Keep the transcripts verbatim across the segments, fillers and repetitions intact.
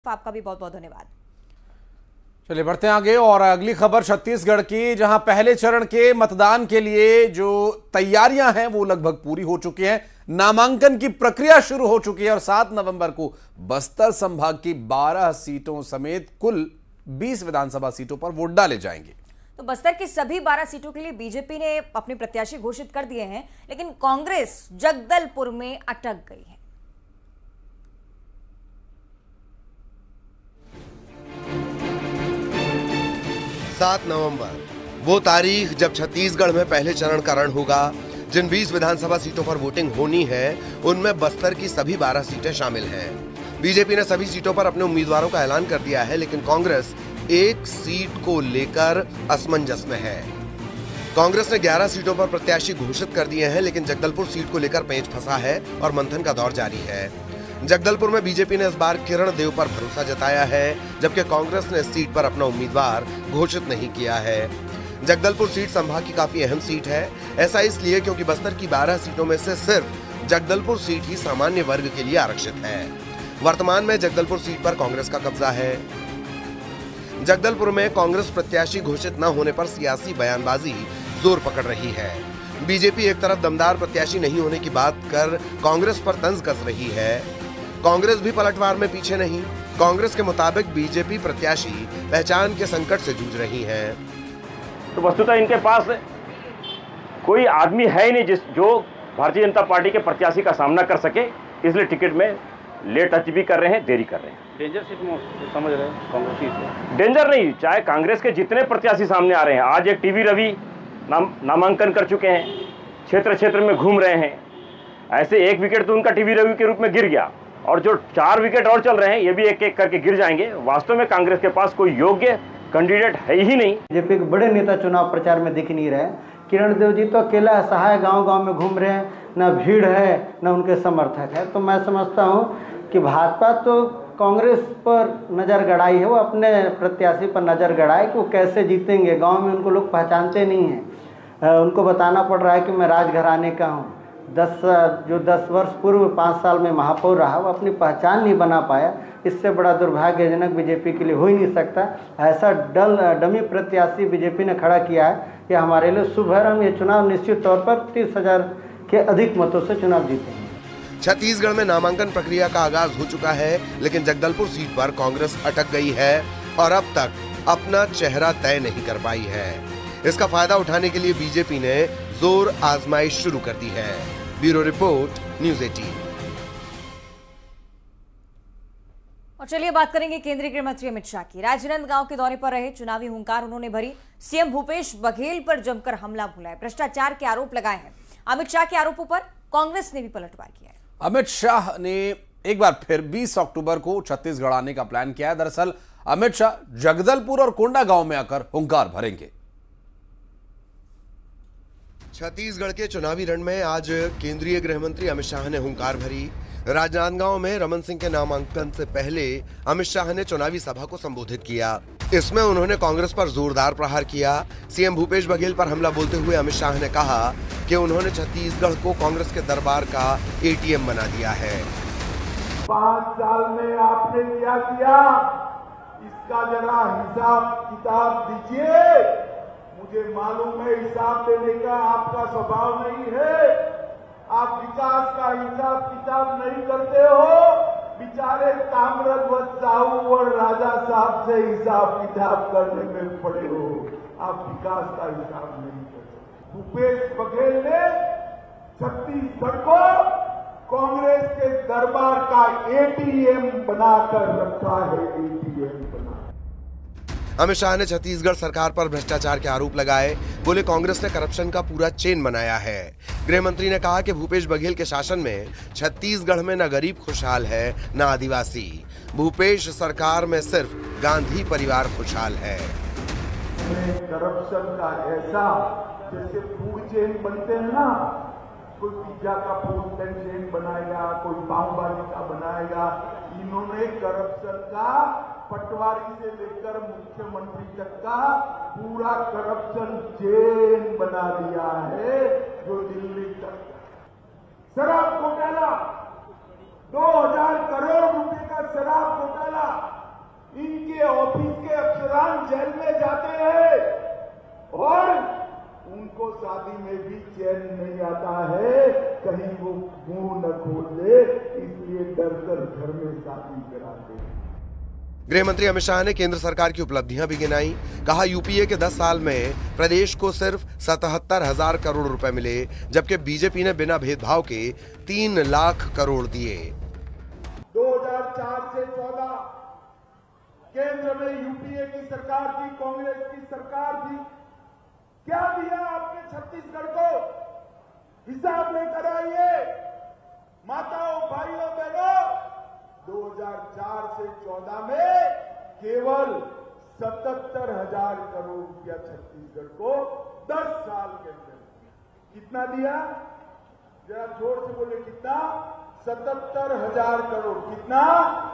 आपका भी बहुत बहुत धन्यवाद। चलिए बढ़ते हैं आगे और अगली खबर छत्तीसगढ़ की, जहां पहले चरण के मतदान के लिए जो तैयारियां हैं वो लगभग पूरी हो चुकी हैं। नामांकन की प्रक्रिया शुरू हो चुकी है और सात नवंबर को बस्तर संभाग की बारह सीटों समेत कुल बीस विधानसभा सीटों पर वोट डाले जाएंगे। तो बस्तर की सभी बारह सीटों के लिए बीजेपी ने अपने प्रत्याशी घोषित कर दिए हैं, लेकिन कांग्रेस जगदलपुर में अटक गई है। सात नवंबर वो तारीख जब छत्तीसगढ़ में पहले चरण का रण होगा। जिन बीस विधानसभा सीटों पर वोटिंग होनी है उनमें बस्तर की सभी बारह सीटें शामिल हैं। बीजेपी ने सभी सीटों पर अपने उम्मीदवारों का ऐलान कर दिया है, लेकिन कांग्रेस एक सीट को लेकर असमंजस में है। कांग्रेस ने ग्यारह सीटों पर प्रत्याशी घोषित कर दिए हैं, लेकिन जगदलपुर सीट को लेकर पेंच फंसा है और मंथन का दौर जारी है। जगदलपुर में बीजेपी ने इस बार किरण देव पर भरोसा जताया है, जबकि कांग्रेस ने इस सीट पर अपना उम्मीदवार घोषित नहीं किया है। जगदलपुर सीट संभाग की काफी अहम सीट है। ऐसा इसलिए क्योंकि बस्तर की बारह सीटों में से सिर्फ जगदलपुर सीट ही सामान्य वर्ग के लिए आरक्षित है। वर्तमान में जगदलपुर सीट पर कांग्रेस का कब्जा है। जगदलपुर में कांग्रेस प्रत्याशी घोषित न होने पर सियासी बयानबाजी जोर पकड़ रही है। बीजेपी एक तरफ दमदार प्रत्याशी नहीं होने की बात कर कांग्रेस पर तंज कस रही है। कांग्रेस भी पलटवार में पीछे नहीं। कांग्रेस के मुताबिक बीजेपी प्रत्याशी पहचान के संकट से जूझ रही है। तो वस्तुतः इनके पास कोई आदमी है ही नहीं जिस जो भारतीय जनता पार्टी के प्रत्याशी का सामना कर सके, इसलिए टिकट में लेट टच भी कर रहे हैं, देरी कर रहे हैं। डेंजर सीट समझ रहे हैं कांग्रेस सीट? डेंजर नहीं, चाहे कांग्रेस के जितने प्रत्याशी सामने आ रहे हैं, आज एक टीवी रवि नाम नामांकन कर चुके हैं, क्षेत्र क्षेत्र में घूम रहे हैं। ऐसे एक विकेट तो उनका टीवी रवि के रूप में गिर गया और जो चार विकेट और चल रहे हैं ये भी एक एक करके गिर जाएंगे। वास्तव में कांग्रेस के पास कोई योग्य कैंडिडेट है ही नहीं। बीजेपी के बड़े नेता चुनाव प्रचार में दिख नहीं रहे। किरण देव जी तो अकेला असहाय गांव गांव में घूम रहे हैं, न भीड़ है न उनके समर्थक है। तो मैं समझता हूं कि भाजपा तो कांग्रेस पर नज़र गड़ाई है, वो अपने प्रत्याशी पर नज़र गड़ाई कि वो कैसे जीतेंगे। गांव में उनको लोग पहचानते नहीं हैं, उनको बताना पड़ रहा है कि मैं राजघराने का हूँ। दस जो दस वर्ष पूर्व पाँच साल में महापौर रहा, वो अपनी पहचान नहीं बना पाया। इससे बड़ा दुर्भाग्यजनक बीजेपी के लिए हो ही नहीं सकता। ऐसा डल डमी प्रत्याशी बीजेपी ने खड़ा किया है कि हमारे लिए शुभ है। हम ये चुनाव निश्चित तौर पर तीस हजार के अधिक मतों से चुनाव जीतेंगे। छत्तीसगढ़ में नामांकन प्रक्रिया का आगाज हो चुका है, लेकिन जगदलपुर सीट पर कांग्रेस अटक गई है और अब तक अपना चेहरा तय नहीं कर पाई है। इसका फायदा उठाने के लिए बीजेपी ने जोर आजमाइश शुरू कर दी है। ब्यूरो रिपोर्ट, न्यूज़ अठारह। और चलिए बात करेंगे केंद्रीय गृह मंत्री अमित शाह की। राजनांदगांव के दौरे पर रहे, चुनावी हुंकार उन्होंने भरी। सीएम भूपेश बघेल पर जमकर हमला बोला, भ्रष्टाचार के आरोप लगाए हैं। अमित शाह के आरोपों पर कांग्रेस ने भी पलटवार किया है। अमित शाह ने एक बार फिर बीस अक्टूबर को छत्तीसगढ़ आने का प्लान किया है। दरअसल अमित शाह जगदलपुर और कोंडागांव में आकर हुंकार भरेंगे। छत्तीसगढ़ के चुनावी रण में आज केंद्रीय गृह मंत्री अमित शाह ने हुंकार भरी। राजनांदगांव में रमन सिंह के नामांकन से पहले अमित शाह ने चुनावी सभा को संबोधित किया। इसमें उन्होंने कांग्रेस पर जोरदार प्रहार किया। सीएम भूपेश बघेल पर हमला बोलते हुए अमित शाह ने कहा कि उन्होंने छत्तीसगढ़ को कांग्रेस के दरबार का एटीएम बना दिया है। पाँच साल में आपने क्या किया, इसका जरा हिसाब किताब दीजिए। मुझे मालूम है हिसाब देने का आपका स्वभाव नहीं है। आप विकास का हिसाब किताब नहीं करते हो। बेचारे ताम्रध्वज साहू और राजा साहब से हिसाब किताब करने में पड़े हो। आप विकास का हिसाब नहीं करते। भूपेश बघेल ने छत्तीसगढ़ को कांग्रेस के दरबार का एटीएम बनाकर रखा है। एटीएम बना। अमित शाह ने छत्तीसगढ़ सरकार पर भ्रष्टाचार के आरोप लगाए। बोले कांग्रेस ने करप्शन का पूरा चेन बनाया है। गृह मंत्री ने कहा कि भूपेश बघेल के शासन में छत्तीसगढ़ में न गरीब खुशहाल है न आदिवासी। भूपेश सरकार में सिर्फ गांधी परिवार खुशहाल है। करप्शन का ऐसा जैसे फूड चेन बनते हैं ना, कोई पिज्जा का फूड चेन बनाएगा, कोई पाव भाजी का बनाएगा। इन्होंने करप्शन का पटवारी से लेकर मुख्यमंत्री तक का पूरा करप्शन चेन बना दिया है, जो दिल्ली तक। शराब घोटाला दो हजार करोड़ रुपए का शराब घोटाला, इनके ऑफिस के अफसरान जेल में जाते हैं और उनको शादी में भी चैन नहीं आता है, कहीं वो मुंह न खोल दे, इसलिए डर कर घर में शादी कराते हैं। गृह मंत्री अमित शाह ने केंद्र सरकार की उपलब्धियां भी गिनाई। कहा यूपीए के दस साल में प्रदेश को सिर्फ सतहत्तर हजार करोड़ रुपए मिले, जबकि बीजेपी ने बिना भेदभाव के तीन लाख करोड़ दिए। दो हजार चार से चौदह केंद्र में यूपीए की सरकार थी, कांग्रेस की सरकार थी, क्या दिया आपने छत्तीसगढ़ को? हिसाब लेकर आइए माताओं, भाइयों, बहनों। दो हजार चार से चौदह में केवल सतहत्तर हजार करोड़ रुपया छत्तीसगढ़ को दस साल के अंदर कितना दिया? जरा जोर से बोले, कितना? सतहत्तर हजार करोड़। कितना?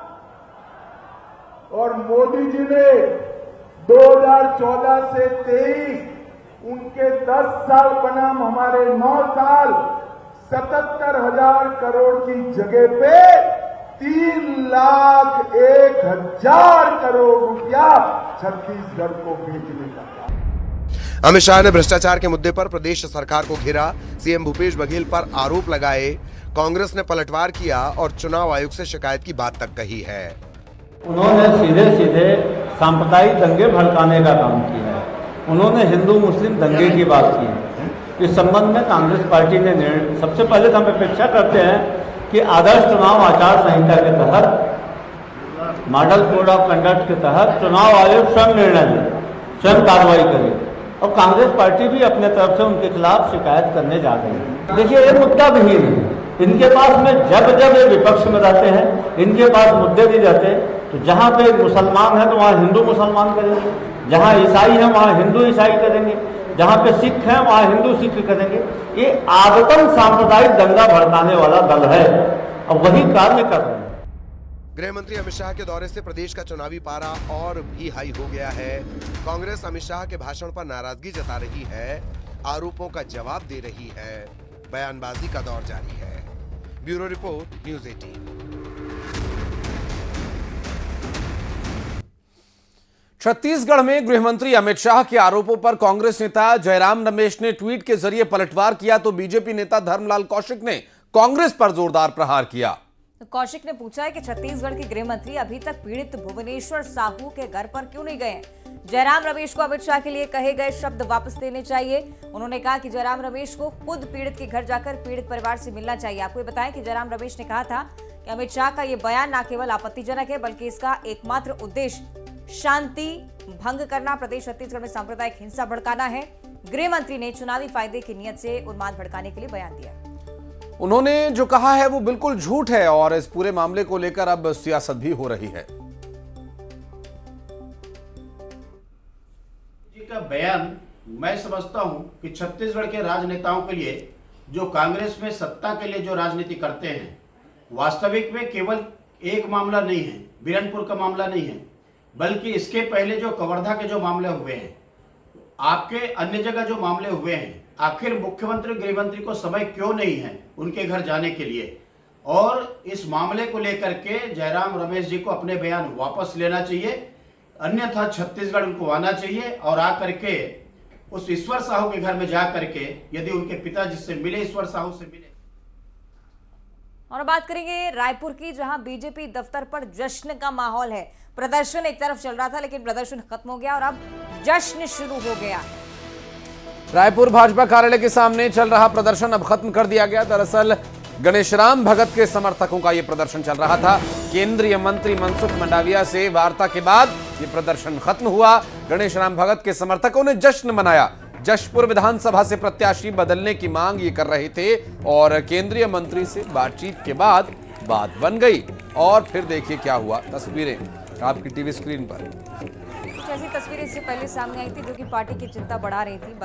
और मोदी जी ने दो हजार चौदह से तेईस, उनके दस साल बनाम हमारे नौ साल, सतहत्तर हजार करोड़ की जगह पे तीन लाख एक हजार करोड़ रुपया छत्तीसगढ़ को भेजने का काम। अमित शाह ने भ्रष्टाचार के मुद्दे पर प्रदेश सरकार को घेरा। सीएम भूपेश बघेल पर आरोप लगाए। कांग्रेस ने पलटवार किया और चुनाव आयोग से शिकायत की बात तक कही है। उन्होंने सीधे सीधे सांप्रदायिक दंगे भड़काने का काम किया है। उन्होंने हिंदू मुस्लिम दंगे की बात की है। इस संबंध में कांग्रेस पार्टी ने निर्णय, सबसे पहले तो हम अपेक्षा करते हैं कि आदर्श चुनाव आचार संहिता के तहत, मॉडल कोड ऑफ कंडक्ट के तहत चुनाव आयोग स्वयं निर्णय ले, स्वयं कार्रवाई करे, और कांग्रेस पार्टी भी अपने तरफ से उनके खिलाफ शिकायत करने जा रही है। देखिए, ये मुद्दा विहीन है। इनके पास में जब जब ये विपक्ष में रहते हैं, इनके पास मुद्दे दिए जाते हैं, तो जहाँ पे मुसलमान है तो वहाँ हिंदू मुसलमान करेंगे, जहाँ ईसाई है वहाँ हिंदू ईसाई करेंगे, जहाँ पे सिख है वहाँ हिंदू सिख करेंगे। ये आदतन सांप्रदायिक दंगा भड़काने वाला दल है और वही कार्य कर रहे हैं। गृह मंत्री अमित शाह के दौरे से प्रदेश का चुनावी पारा और भी हाई हो गया है। कांग्रेस अमित शाह के भाषण पर नाराजगी जता रही है, आरोपों का जवाब दे रही है, बयानबाजी का दौर जारी है। ब्यूरो रिपोर्ट, न्यूज़ अठारह। छत्तीसगढ़ में गृह मंत्री अमित शाह के आरोपों पर कांग्रेस नेता जयराम रमेश ने ट्वीट के जरिए पलटवार किया, तो बीजेपी नेता धर्मलाल कौशिक ने कांग्रेस पर जोरदार प्रहार किया। तो कौशिक ने पूछा है कि छत्तीसगढ़ के गृह मंत्री अभी तक पीड़ित भुवनेश्वर साहू के घर पर क्यों नहीं गए। जयराम रमेश को अमित शाह के लिए कहे गए शब्द वापस लेने चाहिए। उन्होंने कहा कि जयराम रमेश को खुद पीड़ित के घर जाकर पीड़ित परिवार से मिलना चाहिए। आपको बताएं कि जयराम रमेश ने कहा था कि अमित शाह का ये बयान न केवल आपत्तिजनक है, बल्कि इसका एकमात्र उद्देश्य शांति भंग करना, प्रदेश छत्तीसगढ़ में सांप्रदायिक हिंसा भड़काना है। गृह मंत्री ने चुनावी फायदे की नियत से उन्माद भड़काने के लिए बयान दिया। उन्होंने जो कहा है वो बिल्कुल झूठ है और इस पूरे मामले को लेकर अब सियासत भी हो रही है। जी का बयान मैं समझता हूं कि छत्तीसगढ़ के राजनेताओं के लिए, जो कांग्रेस में सत्ता के लिए जो राजनीति करते हैं, वास्तविक में केवल एक मामला नहीं है, बिरनपुर का मामला नहीं है, बल्कि इसके पहले जो कवर्धा के जो मामले हुए हैं, आपके अन्य जगह जो मामले हुए हैं, आखिर मुख्यमंत्री गृह मंत्री को समय क्यों नहीं है उनके घर जाने के लिए? और इस मामले को लेकर के जयराम रमेश जी को अपने बयान वापस लेना चाहिए, अन्यथा छत्तीसगढ़ उनको आना चाहिए और आकर के उस ईश्वर साहू के घर में जा करके, यदि उनके पिता जिससे मिले, ईश्वर साहू से मिले। और बात करेंगे रायपुर की, जहां बीजेपी दफ्तर पर जश्न का माहौल है। प्रदर्शन एक तरफ चल रहा था, लेकिन प्रदर्शन खत्म हो गया और अब जश्न शुरू हो गया। रायपुर भाजपा कार्यालय के सामने चल रहा प्रदर्शन अब खत्म कर दिया गया। दरअसल गणेशराम भगत के समर्थकों का यह प्रदर्शन चल रहा था। केंद्रीय मंत्री मनसुख मंडाविया से वार्ता के बाद यह प्रदर्शन खत्म हुआ। गणेशराम भगत के समर्थकों ने जश्न मनाया। जशपुर विधानसभा से प्रत्याशी बदलने की मांग ये कर रहे थे और केंद्रीय मंत्री से बातचीत के बाद बात बन गई। और फिर देखिए क्या हुआ, तस्वीरें आपकी टीवी स्क्रीन पर। कुछ ऐसी तस्वीरें इससे पहले सामने आई थी जो कि पार्टी की चिंता बढ़ा रही थी।